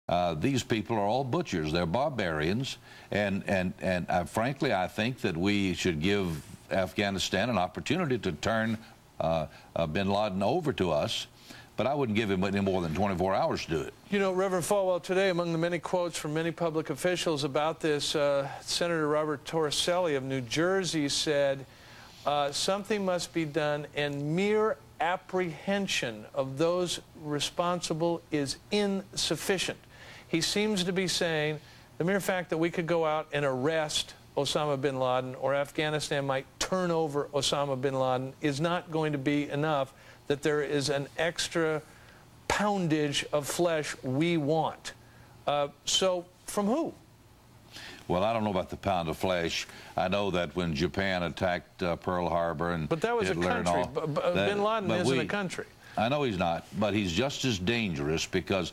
These people are all butchers. They're barbarians, and frankly, I think that we should give Afghanistan an opportunity to turn bin Laden over to us, but I wouldn't give him any more than 24 hours to do it. You know, Reverend Falwell, today, among the many quotes from many public officials about this, Senator Robert Torricelli of New Jersey said, something must be done, and mere apprehension of those responsible is insufficient. He seems to be saying the mere fact that we could go out and arrest Osama bin Laden, or Afghanistan might turn over Osama bin Laden, is not going to be enough, that there is an extra poundage of flesh we want. So from who? Well, I don't know about the pound of flesh. I know that when Japan attacked Pearl Harbor and but that was Hitler a country. Bin Laden isn't a country. I know he's not, but he's just as dangerous, because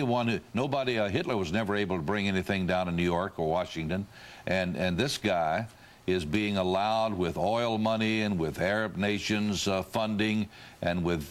Hitler was never able to bring anything down to New York or Washington, and this guy is being allowed, with oil money and with Arab nations funding, and with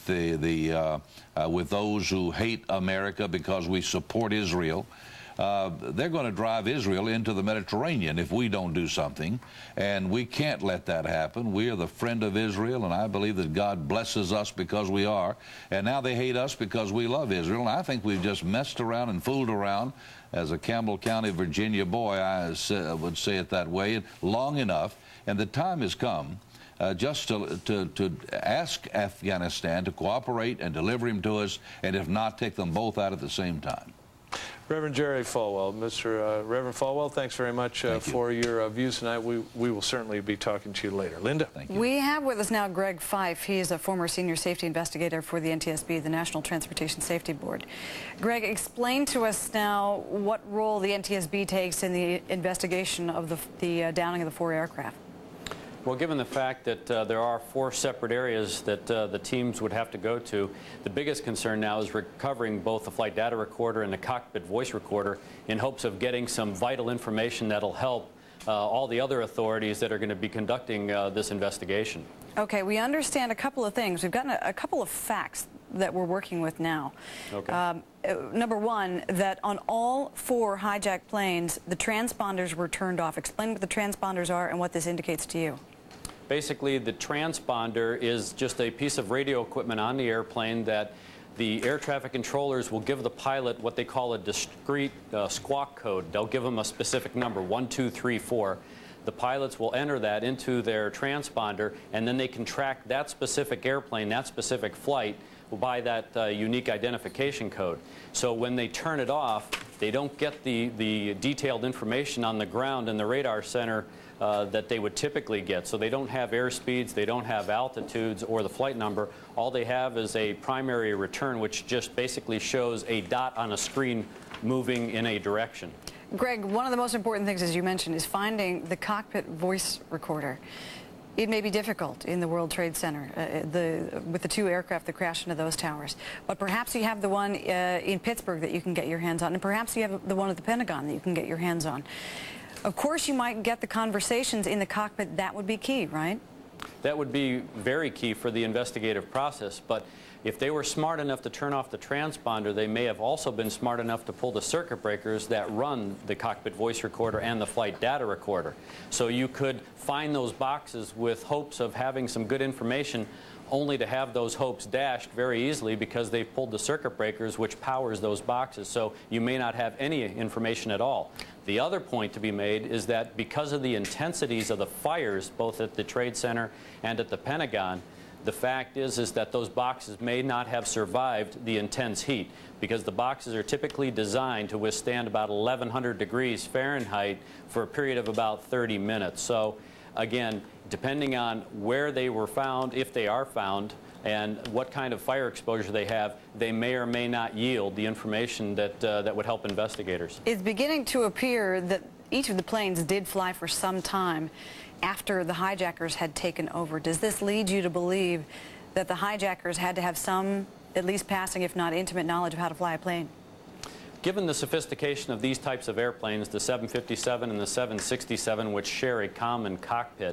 with those who hate America because we support Israel. They're going to drive Israel into the Mediterranean if we don't do something, and we can't let that happen. We are the friend of Israel, and I believe that God blesses us because we are, and now they hate us because we love Israel, and I think we've just messed around and fooled around, as a Campbell County, Virginia boy, I would say it that way, long enough, and the time has come just to ask Afghanistan to cooperate and deliver him to us, and if not, take them both out at the same time. Reverend Jerry Falwell. Reverend Falwell, thanks very much for your views tonight. We will certainly be talking to you later. Linda? Thank you. We have with us now Greg Fife. He is a former senior safety investigator for the NTSB, the National Transportation Safety Board. Greg, explain to us now what role the NTSB takes in the investigation of the downing of the 4 aircraft. Well, given the fact that there are 4 separate areas that the teams would have to go to, the biggest concern now is recovering both the flight data recorder and the cockpit voice recorder in hopes of getting some vital information that'll help all the other authorities that are going to be conducting this investigation. Okay, we understand a couple of things. We've gotten a couple of facts that we're working with now. Okay. Number one, that on all 4 hijacked planes, the transponders were turned off. Explain what the transponders are and what this indicates to you. Basically, the transponder is just a piece of radio equipment on the airplane that the air traffic controllers will give the pilot what they call a discrete squawk code. They'll give them a specific number, 1, 2, 3, 4. The pilots will enter that into their transponder, and then they can track that specific airplane, that specific flight, by that unique identification code. So when they turn it off, they don't get the detailed information on the ground in the radar center that they would typically get. So they don't have airspeeds, they don't have altitudes or the flight number. All they have is a primary return, which just basically shows a dot on a screen moving in a direction. Greg, one of the most important things, as you mentioned, is finding the cockpit voice recorder. It may be difficult in the World Trade Center with the 2 aircraft that crashed into those towers. But perhaps you have the one in Pittsburgh that you can get your hands on, and perhaps you have the one at the Pentagon that you can get your hands on. Of course, you might get the conversations in the cockpit. That would be key, right? That would be very key for the investigative process. But if they were smart enough to turn off the transponder, they may have also been smart enough to pull the circuit breakers that run the cockpit voice recorder and the flight data recorder. So you could find those boxes with hopes of having some good information, only to have those hopes dashed very easily because they've pulled the circuit breakers which powers those boxes. So you may not have any information at all. The other point to be made is that because of the intensities of the fires, both at the Trade Center and at the Pentagon, the fact is that those boxes may not have survived the intense heat, because the boxes are typically designed to withstand about 1,100 degrees Fahrenheit for a period of about 30 minutes. So again, depending on where they were found, if they are found, and what kind of fire exposure they have, they may or may not yield the information that, that would help investigators. It's beginning to appear that each of the planes did fly for some time after the hijackers had taken over. Does this lead you to believe that the hijackers had to have some, at least passing, if not intimate, knowledge of how to fly a plane? Given the sophistication of these types of airplanes, the 757 and the 767, which share a common cockpit,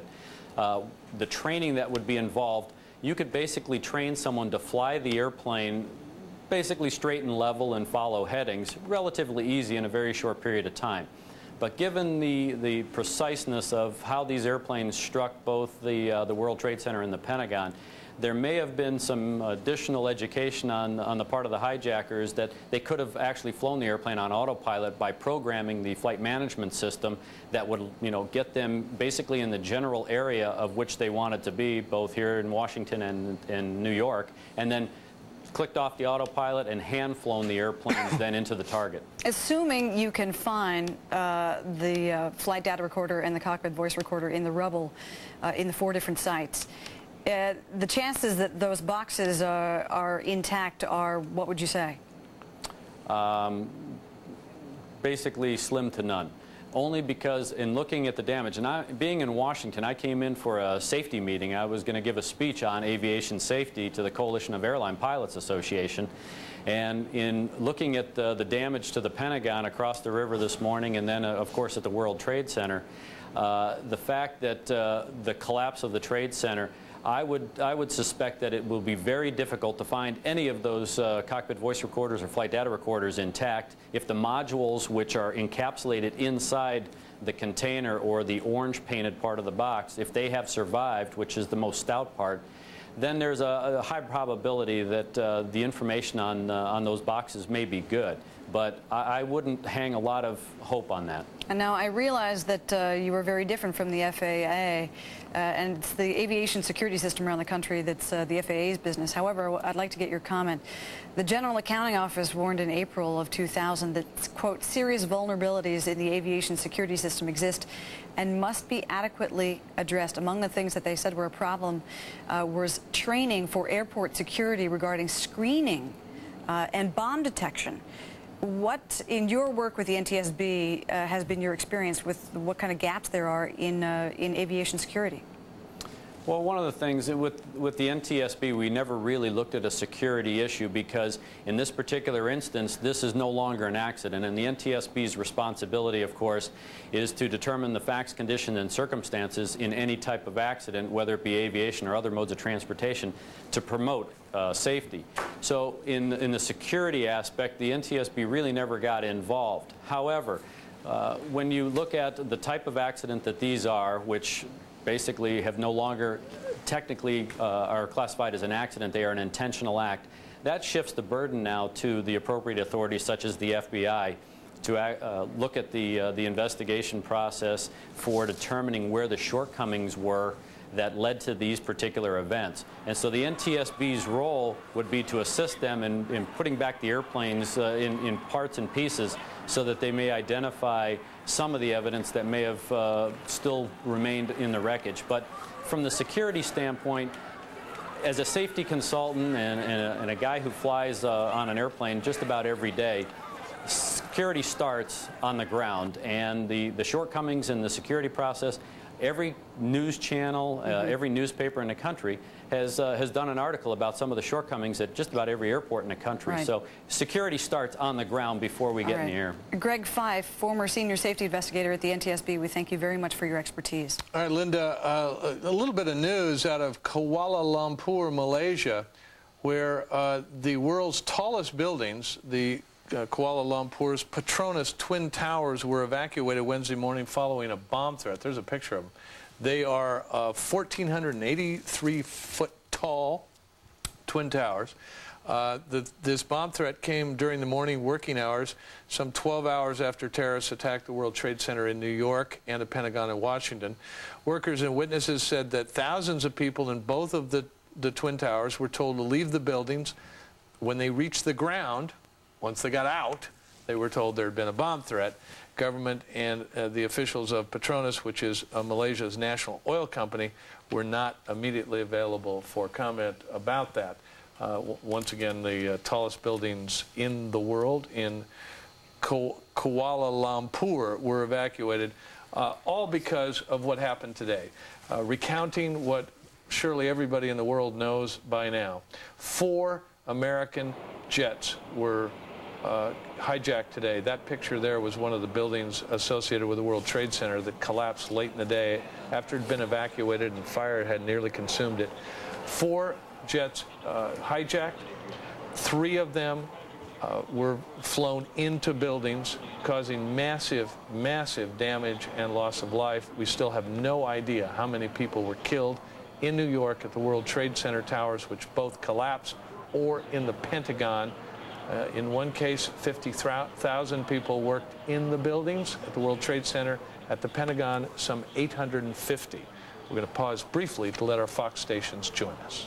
the training that would be involved, you could basically train someone to fly the airplane basically straight and level and follow headings, relatively easy in a very short period of time. But given the preciseness of how these airplanes struck both the World Trade Center and the Pentagon, there may have been some additional education on the part of the hijackers that they could have actually flown the airplane on autopilot by programming the flight management system that would, get them basically in the general area of which they wanted to be, both here in Washington and New York, and then clicked off the autopilot and hand-flown the airplanes then into the target. Assuming you can find the flight data recorder and the cockpit voice recorder in the rubble in the 4 different sites, the chances that those boxes are intact are, what would you say? Basically slim to none. Only because in looking at the damage, and being in Washington, I came in for a safety meeting. I was going to give a speech on aviation safety to the Coalition of Airline Pilots Association. And in looking at the damage to the Pentagon across the river this morning, and then, of course, at the World Trade Center, the fact that the collapse of the Trade Center, I would suspect that it will be very difficult to find any of those cockpit voice recorders or flight data recorders intact if the modules which are encapsulated inside the container or the orange painted part of the box, if they have survived, which is the most stout part, then there's a high probability that the information on those boxes may be good. But I wouldn't hang a lot of hope on that. And now I realize that you are very different from the FAA, and it's the aviation security system around the country that's the FAA's business. However, I'd like to get your comment. The General Accounting Office warned in April of 2000 that, quote, serious vulnerabilities in the aviation security system exist and must be adequately addressed. Among the things that they said were a problem was training for airport security regarding screening and bomb detection. What, in your work with the NTSB, has been your experience with what kind of gaps there are in aviation security? Well, one of the things with the NTSB, we never really looked at a security issue because in this particular instance, this is no longer an accident. And the NTSB's responsibility, of course, is to determine the facts, conditions, and circumstances in any type of accident, whether it be aviation or other modes of transportation, to promote safety. So in the security aspect, the NTSB really never got involved. However, when you look at the type of accident that these are, which basically have no longer technically are classified as an accident, they are an intentional act, that shifts the burden now to the appropriate authorities such as the FBI to look at the investigation process for determining where the shortcomings were that led to these particular events. And so the NTSB's role would be to assist them in putting back the airplanes in parts and pieces so that they may identify some of the evidence that may have still remained in the wreckage. But from the security standpoint, as a safety consultant and a guy who flies on an airplane just about every day, security starts on the ground, and the shortcomings in the security process, every news channel, every newspaper in the country has done an article about some of the shortcomings at just about every airport in the country. Right. So security starts on the ground before we get in the air. Greg Fife, former senior safety investigator at the NTSB, we thank you very much for your expertise. All right, Linda, a little bit of news out of Kuala Lumpur, Malaysia, where the world's tallest buildings, the Kuala Lumpur's Petronas Twin Towers, were evacuated Wednesday morning following a bomb threat. There's a picture of them. They are 1,483-foot tall Twin Towers. This bomb threat came during the morning working hours, some 12 hours after terrorists attacked the World Trade Center in New York and the Pentagon in Washington. Workers and witnesses said that thousands of people in both of the Twin Towers were told to leave the buildings. When they reached the ground, once they got out, they were told there had been a bomb threat. Government and the officials of Petronas, which is Malaysia's national oil company, were not immediately available for comment about that. Once again, the tallest buildings in the world in Kuala Lumpur were evacuated, all because of what happened today. Recounting what surely everybody in the world knows by now. 4 American jets were hijacked today. That picture there was one of the buildings associated with the World Trade Center that collapsed late in the day after it had been evacuated and fire had nearly consumed it. 4 jets hijacked. 3 of them were flown into buildings, causing massive, massive damage and loss of life. We still have no idea how many people were killed in New York at the World Trade Center towers, which both collapsed, or in the Pentagon. In one case, 50,000 people worked in the buildings at the World Trade Center. At the Pentagon, some 850. We're going to pause briefly to let our Fox stations join us.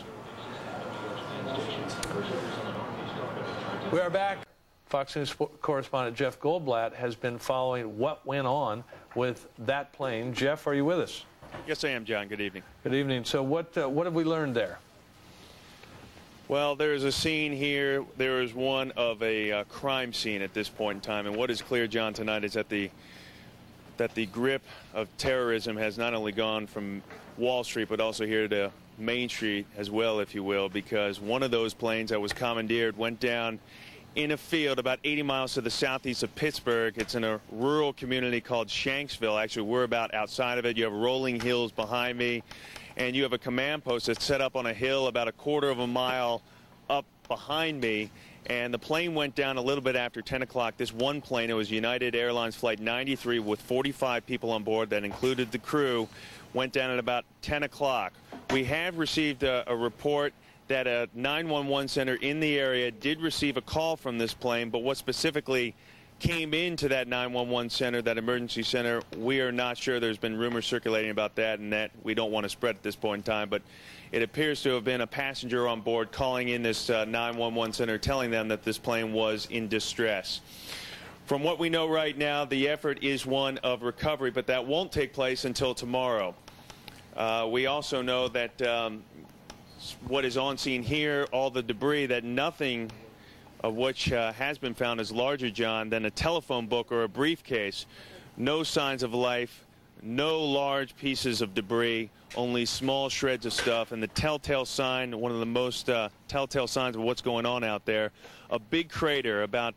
We are back. Fox News correspondent Jeff Goldblatt has been following what went on with that plane. Jeff, are you with us? Yes, I am, John. Good evening. Good evening. So what have we learned there? Well, there is a scene here. There is one of a crime scene at this point in time. And what is clear, John, tonight is that the grip of terrorism has not only gone from Wall Street, but also here to Main Street as well, if you will, because one of those planes that was commandeered went down in a field about 80 miles to the southeast of Pittsburgh. It's in a rural community called Shanksville. Actually, we're about outside of it. You have rolling hills behind me, and you have a command post that's set up on a hill about a quarter of a mile up behind me. And the plane went down a little bit after 10 o'clock. This one plane, it was United Airlines Flight 93 with 45 people on board that included the crew, went down at about 10 o'clock. We have received a report that a 911 center in the area did receive a call from this plane, but what specifically came into that 911 center, that emergency center, we are not sure. There's been rumors circulating about that, and that we don't want to spread at this point in time, but it appears to have been a passenger on board calling in this 911 center, telling them that this plane was in distress. From what we know right now, the effort is one of recovery, but that won't take place until tomorrow. We also know that what is on scene here, all the debris, that nothing of which has been found is larger, John, than a telephone book or a briefcase. No signs of life, no large pieces of debris, only small shreds of stuff. And the telltale sign, one of the most telltale signs of what's going on out there, a big crater about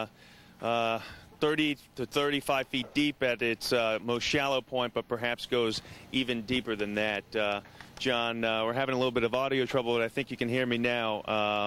30 to 35 feet deep at its most shallow point, but perhaps goes even deeper than that. John, we're having a little bit of audio trouble, but I think you can hear me now.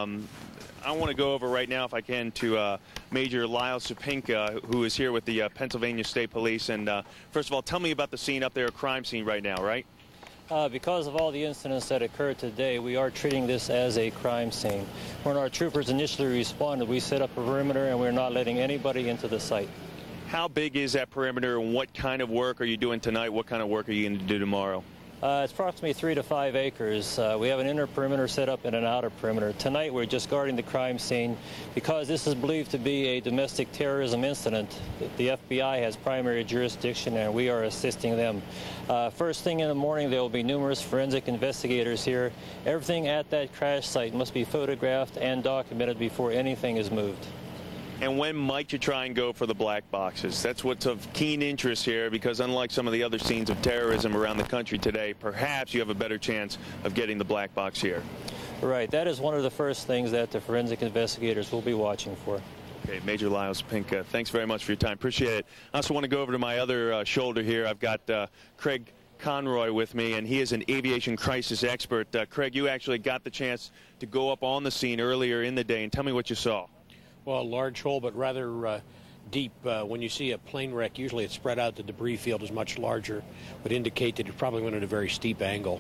I want to go over right now, if I can, to Major Lyle Supinka, who is here with the Pennsylvania State Police. And first of all, tell me about the scene up there, a crime scene right now, right? Because of all the incidents that occurred today, we are treating this as a crime scene. When our troopers initially responded, we set up a perimeter and we're not letting anybody into the site. How big is that perimeter, and what kind of work are you doing tonight? What kind of work are you going to do tomorrow? It's approximately 3 to 5 acres. We have an inner perimeter set up and an outer perimeter. Tonight we're just guarding the crime scene because this is believed to be a domestic terrorism incident. The FBI has primary jurisdiction and we are assisting them. First thing in the morning there will be numerous forensic investigators here. Everything at that crash site must be photographed and documented before anything is moved. And when might you try and go for the black boxes? That's what's of keen interest here, because unlike some of the other scenes of terrorism around the country today, perhaps you have a better chance of getting the black box here. Right. That is one of the first things that the forensic investigators will be watching for. Okay, Major Lyle Supinka, thanks very much for your time. Appreciate it. I also want to go over to my other shoulder here. I've got Craig Conroy with me, and he is an aviation crisis expert. Craig, you actually got the chance to go up on the scene earlier in the day, and tell me what you saw. Well, a large hole, but rather deep. When you see a plane wreck, usually it's spread out. The debris field is much larger, would indicate that it probably went at a very steep angle.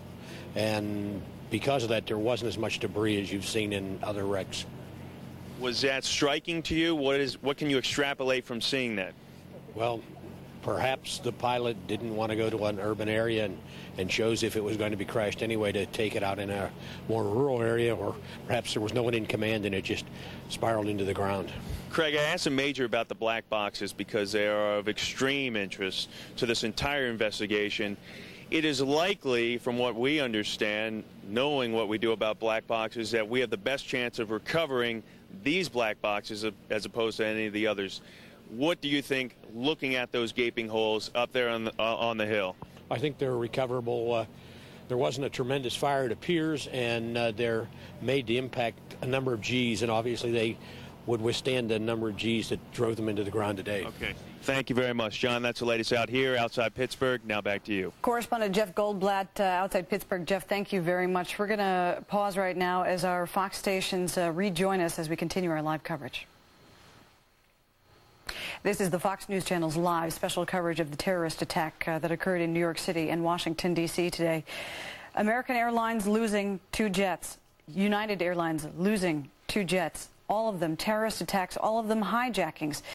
And because of that, there wasn't as much debris as you've seen in other wrecks. Was that striking to you? What can you extrapolate from seeing that? Well, perhaps the pilot didn't want to go to an urban area and chose, if it was going to be crashed anyway, to take it out in a more rural area, or perhaps there was no one in command and it just spiraled into the ground. Craig, I asked the Major about the black boxes because they are of extreme interest to this entire investigation. It is likely, from what we understand, knowing what we do about black boxes, that we have the best chance of recovering these black boxes as opposed to any of the others. What do you think, looking at those gaping holes up there on the hill? I think they're recoverable. There wasn't a tremendous fire, it appears, and they're made to impact a number of Gs, and obviously they would withstand the number of G's that drove them into the ground today. Okay. Thank you very much, John. That's the latest out here outside Pittsburgh. Now back to you. Correspondent Jeff Goldblatt outside Pittsburgh. Jeff, thank you very much. We're going to pause right now as our Fox stations rejoin us as we continue our live coverage. This is the Fox News Channel's live special coverage of the terrorist attack that occurred in New York City and Washington, D.C. today. American Airlines losing 2 jets. United Airlines losing 2 jets. All of them terrorist attacks, all of them hijackings.